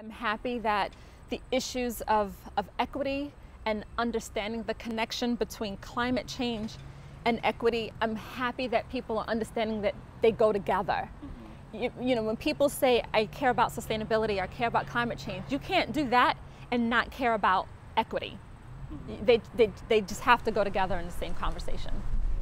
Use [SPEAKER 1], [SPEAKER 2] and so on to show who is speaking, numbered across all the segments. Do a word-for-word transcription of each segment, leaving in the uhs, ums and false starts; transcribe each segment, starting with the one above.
[SPEAKER 1] I'm happy that the issues of, of equity and understanding the connection between climate change and equity, I'm happy that people are understanding that they go together. Mm-hmm. you, you know, when people say, I care about sustainability, I care about climate change, you can't do that and not care about equity. Mm-hmm. They, they, they just have to go together in the same conversation.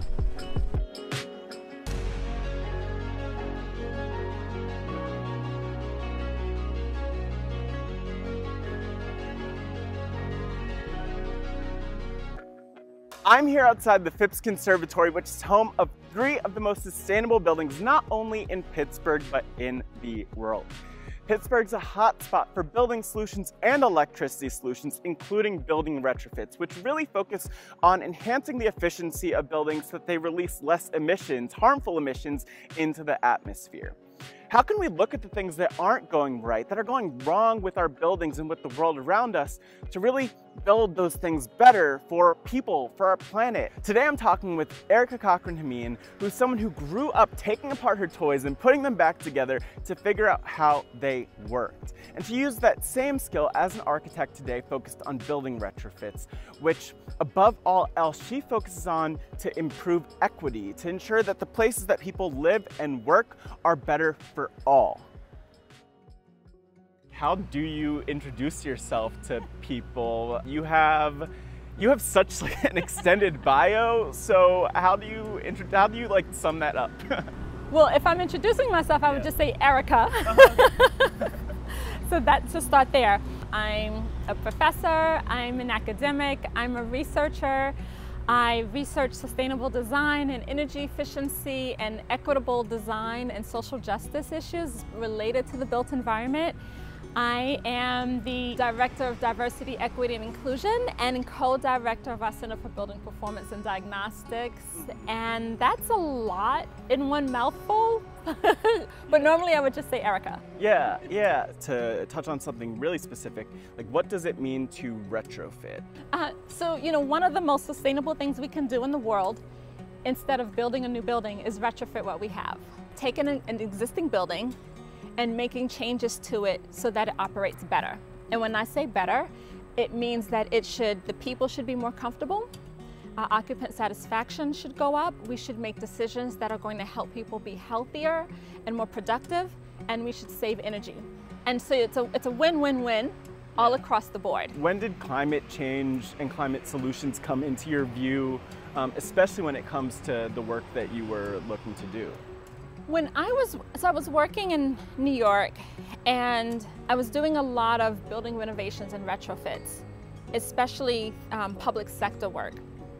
[SPEAKER 2] I'm here outside the Phipps Conservatory, which is home of three of the most sustainable buildings, not only in Pittsburgh, but in the world. Pittsburgh's a hot spot for building solutions and electricity solutions, including building retrofits, which really focus on enhancing the efficiency of buildings so that they release less emissions, harmful emissions, into the atmosphere. How can we look at the things that aren't going right, that are going wrong with our buildings and with the world around us, to really build those things better for people, for our planet? Today I'm talking with Erica Cochran Hameen, who's someone who grew up taking apart her toys and putting them back together to figure out how they worked. And she used that same skill as an architect today, focused on building retrofits, which above all else, she focuses on to improve equity, to ensure that the places that people live and work are better for all. How do you introduce yourself to people? You have you have such like an extended bio, so how do you how do you like sum that up?
[SPEAKER 1] Well, if I'm introducing myself, I would yeah. just say Erica.
[SPEAKER 2] Uh-huh.
[SPEAKER 1] So that's to start there. I'm a professor, I'm an academic, I'm a researcher. I research sustainable design and energy efficiency and equitable design and social justice issues related to the built environment. I am the Director of Diversity, Equity and Inclusion and co-director of our Center for Building Performance and Diagnostics. And that's a lot in one mouthful, but normally I would just say Erica.
[SPEAKER 2] Yeah, yeah. To touch on something really specific, like what does it mean to retrofit?
[SPEAKER 1] Uh, so, you know, one of the most sustainable things we can do in the world, instead of building a new building, is retrofit what we have. Taking an, an existing building and making changes to it so that it operates better. And when I say better, it means that it should, the people should be more comfortable, uh, occupant satisfaction should go up, we should make decisions that are going to help people be healthier and more productive, and we should save energy. And so it's a, it's a win-win-win all across the board.
[SPEAKER 2] When did climate change and climate solutions come into your view, um, especially when it comes to the work that you were looking to do?
[SPEAKER 1] When I was, so I was working in New York, and I was doing a lot of building renovations and retrofits, especially um, public sector work.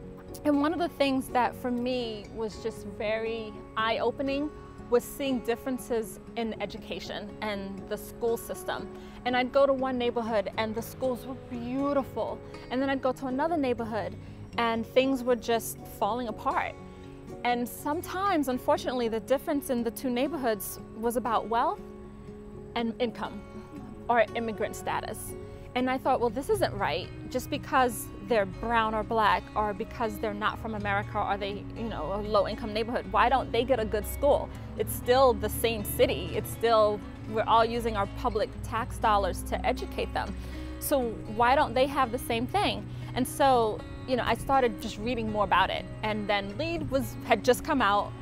[SPEAKER 1] And one of the things that for me was just very eye-opening was seeing differences in education and the school system. And I'd go to one neighborhood and the schools were beautiful. And then I'd go to another neighborhood and things were just falling apart. And sometimes, unfortunately, the difference in the two neighborhoods was about wealth and income or immigrant status. And I thought, well, this isn't right. Just because they're brown or black, or because they're not from America, or they, you know, a low-income neighborhood, why don't they get a good school? It's still the same city. It's still, we're all using our public tax dollars to educate them. So why don't they have the same thing? And so, you know, I started just reading more about it. And then LEED was, had just come out.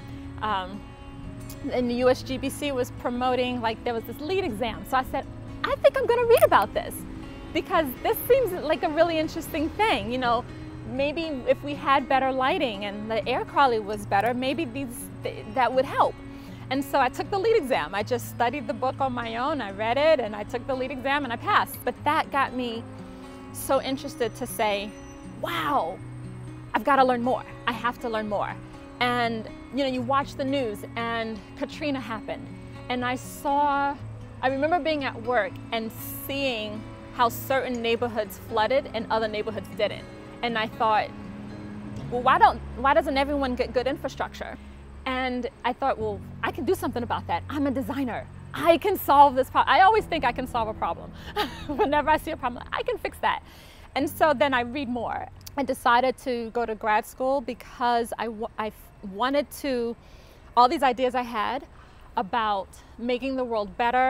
[SPEAKER 1] Um, and the U S G B C was promoting, like there was this LEED exam. So I said, I think I'm gonna read about this because this seems like a really interesting thing. You know, maybe if we had better lighting and the air quality was better, maybe these, that would help. And so I took the LEED exam. I just studied the book on my own, I read it, and I took the LEED exam and I passed. But that got me so interested to say, wow, I've got to learn more. I have to learn more. And you know, you watch the news and Katrina happened. And I saw, I remember being at work and seeing how certain neighborhoods flooded and other neighborhoods didn't. And I thought, well, why don't, why doesn't everyone get good infrastructure? And I thought, well, I can do something about that. I'm a designer. I can solve this problem. I always think I can solve a problem. Whenever I see a problem, I can fix that. And so then I read more. I decided to go to grad school because I, I wanted to, all these ideas I had about making the world better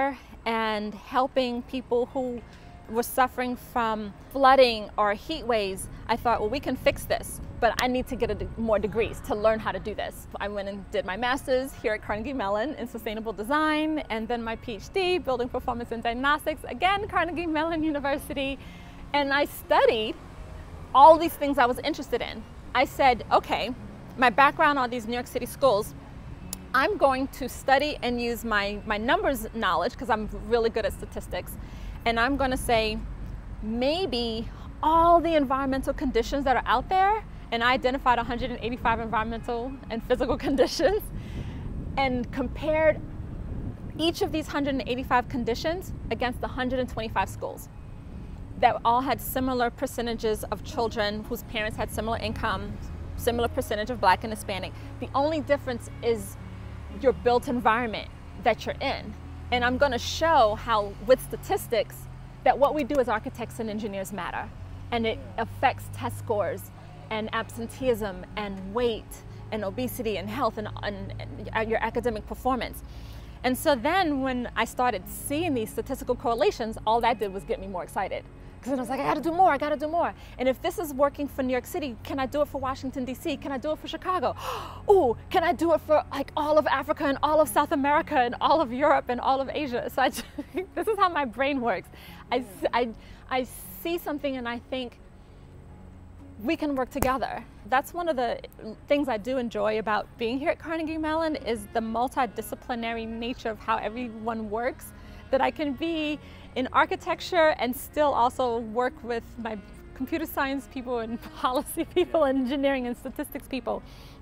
[SPEAKER 1] and helping people who were suffering from flooding or heat waves, I thought, well, we can fix this, but I need to get a de more degrees to learn how to do this. I went and did my master's here at Carnegie Mellon in sustainable design, and then my PhD, building performance and diagnostics, again, Carnegie Mellon University. And I studied all these things I was interested in. I said, okay, my background on these New York City schools, I'm going to study and use my, my numbers knowledge, because I'm really good at statistics, and I'm going to say, maybe all the environmental conditions that are out there, and I identified one hundred eighty-five environmental and physical conditions, and compared each of these one hundred eighty-five conditions against one hundred twenty-five schools that all had similar percentages of children whose parents had similar income, similar percentage of Black and Hispanic. The only difference is your built environment that you're in. And I'm going to show how, with statistics, that what we do as architects and engineers matter. And it affects test scores and absenteeism and weight and obesity and health and, and, and your academic performance. And so then when I started seeing these statistical correlations, all that did was get me more excited. Because I was like, I gotta do more, I gotta do more. And if this is working for New York City, can I do it for Washington, D C? Can I do it for Chicago? Ooh, can I do it for like all of Africa and all of South America and all of Europe and all of Asia? So I just, this is how my brain works. I, I, I see something and I think, we can work together. That's one of the things I do enjoy about being here at Carnegie Mellon, is the multidisciplinary nature of how everyone works, that I can be in architecture and still also work with my computer science people and policy people and engineering and statistics people,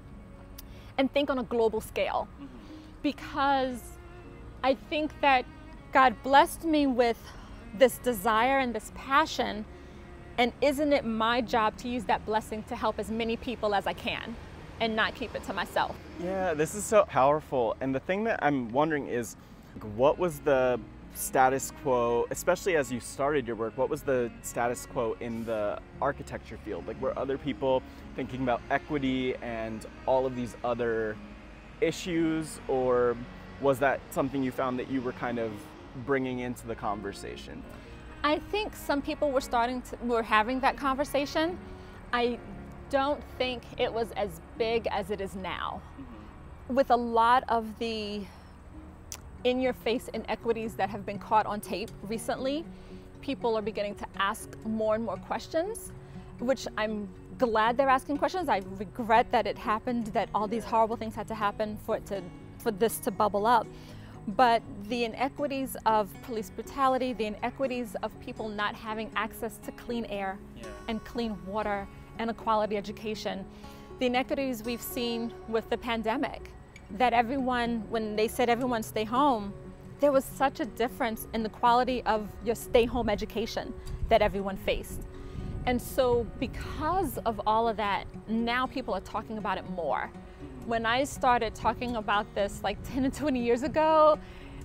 [SPEAKER 1] and think on a global scale. Because I think that God blessed me with this desire and this passion, and isn't it my job to use that blessing to help as many people as I can and not keep it to myself?
[SPEAKER 2] Yeah, this is so powerful. And the thing that I'm wondering is, what was the status quo, especially as you started your work, what was the status quo in the architecture field? Like, were other people thinking about equity and all of these other issues, or was that something you found that you were kind of bringing into the conversation?
[SPEAKER 1] I think some people were starting to, were having that conversation. I don't think it was as big as it is now. Mm-hmm. With a lot of the in-your-face inequities that have been caught on tape recently, people are beginning to ask more and more questions, which I'm glad they're asking questions. I regret that it happened, that all these horrible things had to happen for it to, for this to bubble up. But the inequities of police brutality, the inequities of people not having access to clean air yeah. and clean water and a quality education, the inequities we've seen with the pandemic, that everyone, when they said everyone stay home, there was such a difference in the quality of your stay home education that everyone faced. And so because of all of that, now people are talking about it more. When I started talking about this like ten and twenty years ago,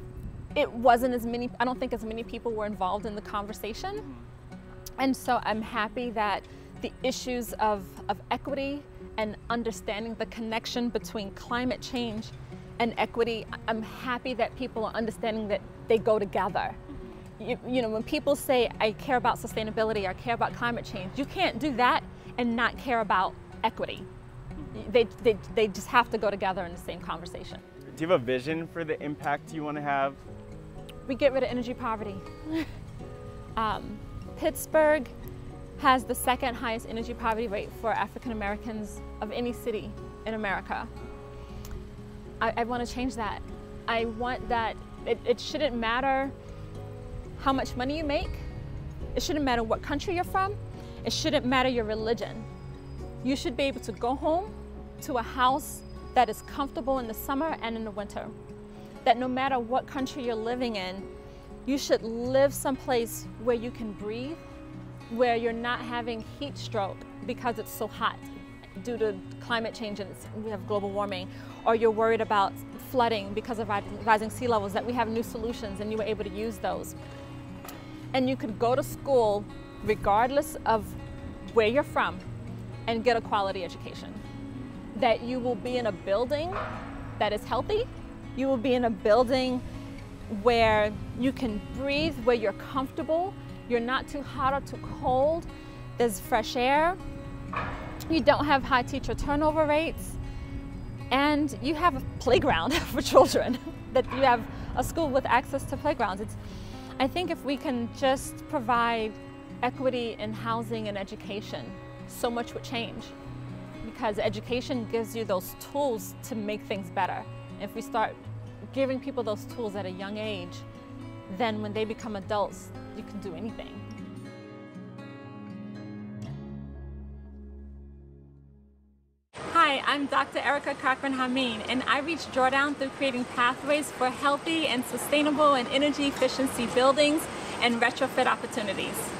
[SPEAKER 1] it wasn't as many, I don't think as many people were involved in the conversation. And so I'm happy that the issues of, of equity and understanding the connection between climate change and equity, I'm happy that people are understanding that they go together. You, you know, when people say, I care about sustainability, I care about climate change, you can't do that and not care about equity. They, they, they just have to go together in the same conversation.
[SPEAKER 2] Do you have a vision for the impact you want to have?
[SPEAKER 1] We get rid of energy poverty. um, Pittsburgh has the second highest energy poverty rate for African Americans of any city in America. I, I want to change that. I want that, it, it shouldn't matter how much money you make. It shouldn't matter what country you're from. It shouldn't matter your religion. You should be able to go home to a house that is comfortable in the summer and in the winter. That no matter what country you're living in, you should live someplace where you can breathe, where you're not having heat stroke because it's so hot due to climate change and we have global warming, or you're worried about flooding because of rising sea levels, that we have new solutions and you were able to use those. And you could go to school regardless of where you're from and get a quality education. That you will be in a building that is healthy, you will be in a building where you can breathe, where you're comfortable, you're not too hot or too cold, there's fresh air, you don't have high teacher turnover rates, and you have a playground for children, that you have a school with access to playgrounds. It's, I think if we can just provide equity in housing and education, so much would change, because education gives you those tools to make things better. If we start giving people those tools at a young age, then when they become adults, you can do anything. Hi, I'm Doctor Erica Cochran Hameen, and I reach Drawdown through creating pathways for healthy and sustainable and energy efficiency buildings and retrofit opportunities.